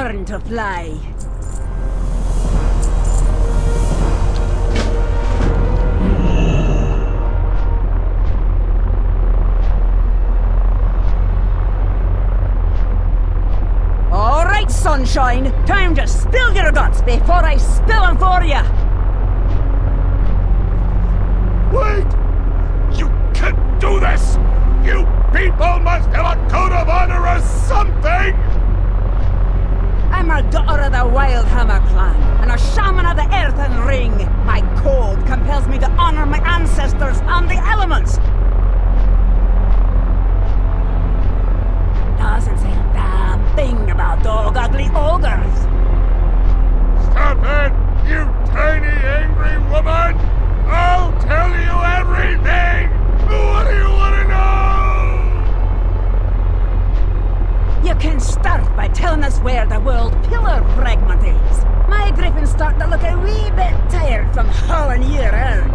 learn to fly. All right, sunshine. Time to spill your guts before I spill them for you. Wait! You can't do this! You people must have a code of honor or something! I'm a daughter of the Wildhammer clan, and a shaman of the Earthen Ring. My code compels me to honor my ancestors and the elements. Doesn't say a damn thing about dog ugly ogres. Stop it, you tiny angry woman! I'll tell you everything! What do you want to know? You can start by telling us where the world pillar fragment is. My griffin's starting to look a wee bit tired from hauling you around.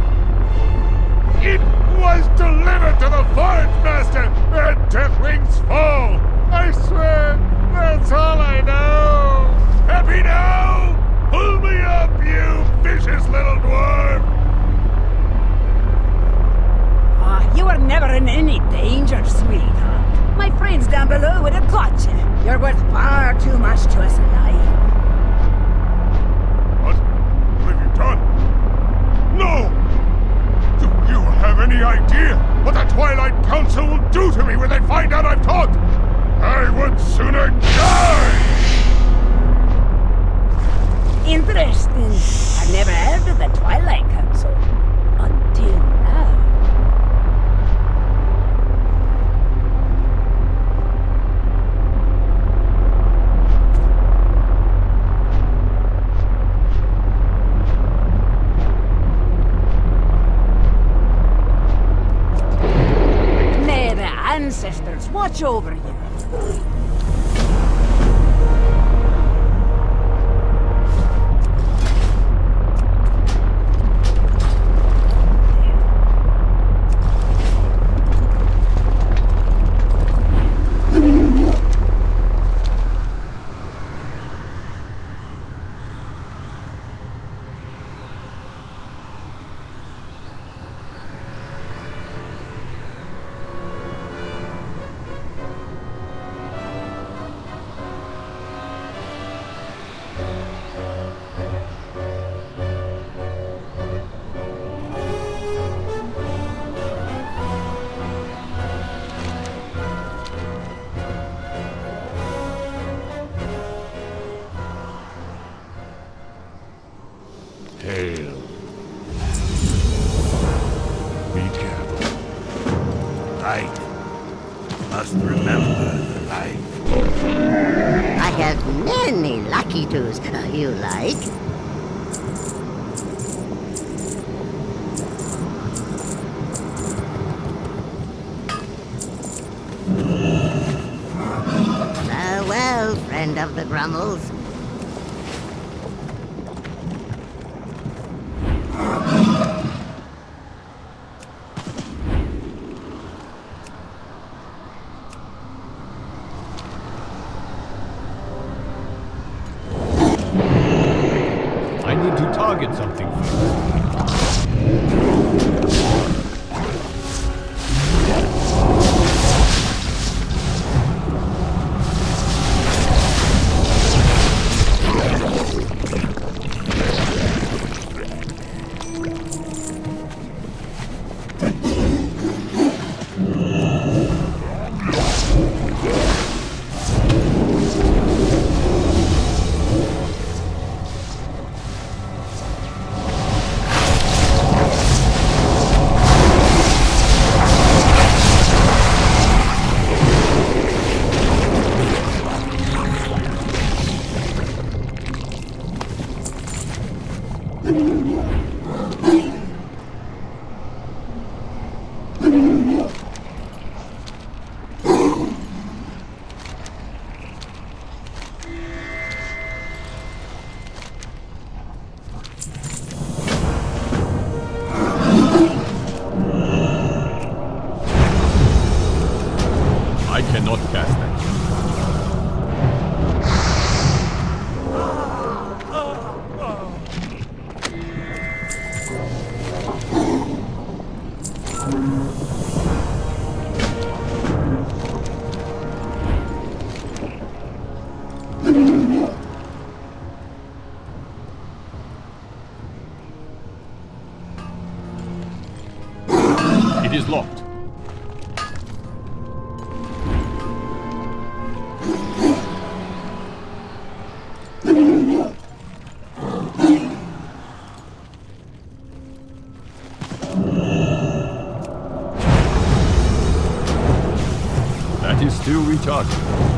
It was delivered to the Forge Master at Deathwing's Fall! I swear, that's all I know! Happy now? Pull me up, you vicious little dwarf! You were never in any danger, sweetheart. My friends down below would have got you. You're worth far too much to us alive. What? What have you done? No! Do you have any idea what the Twilight Council will do to me when they find out I've talked? I would sooner die! Interesting. I've never heard of the Twilight Council. Until now. May the ancestors watch over you. Hail. Be careful. Light. Must remember the light. I have many lucky twos. You like? Farewell, friend of the Grummles. I need to target something first. I cannot cast that. It is locked. That is still recharging.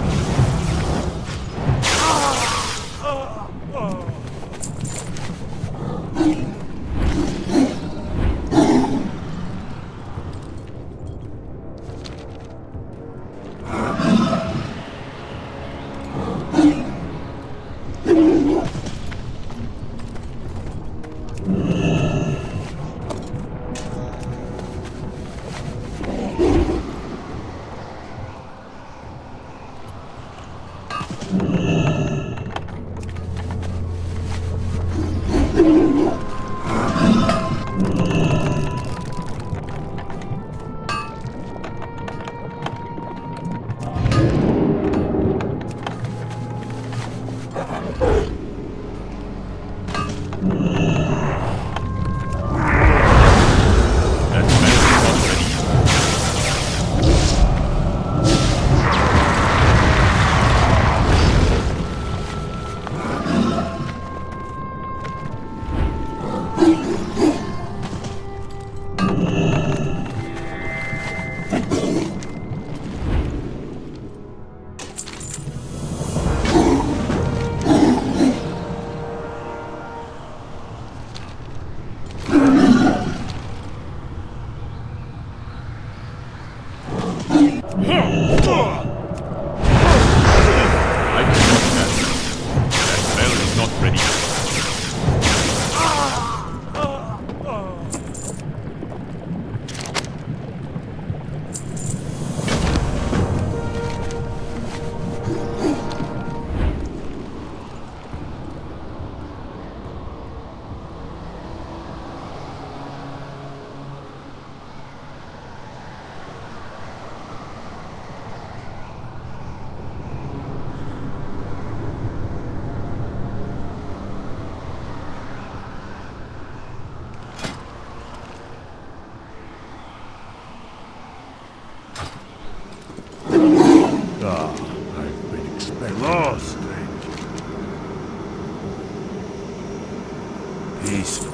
I've been expecting lost, peaceful.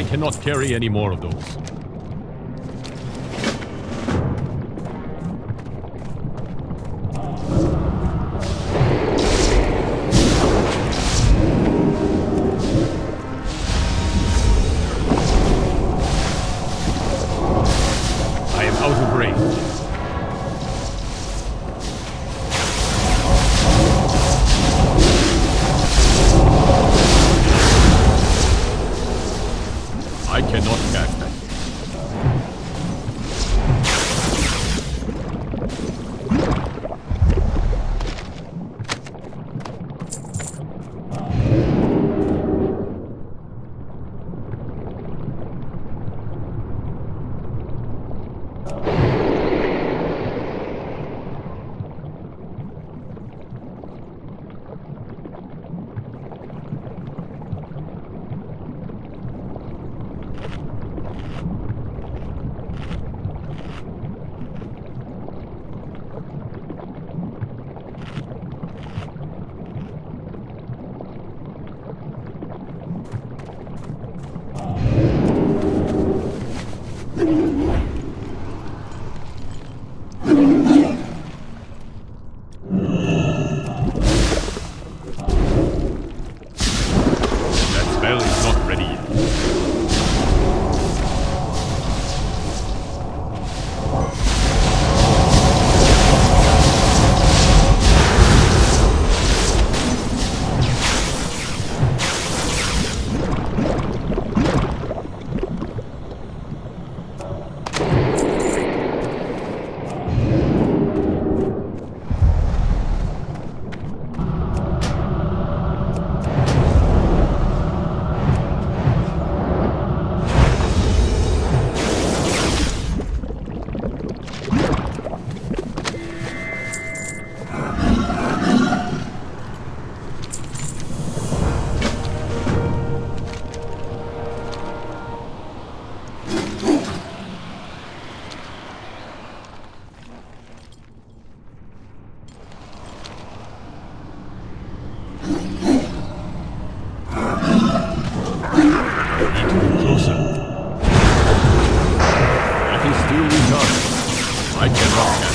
I cannot carry any more of those. I am out of range. I cannot cast that. That spell is not ready yet. Closer. That is still recharged. I cannot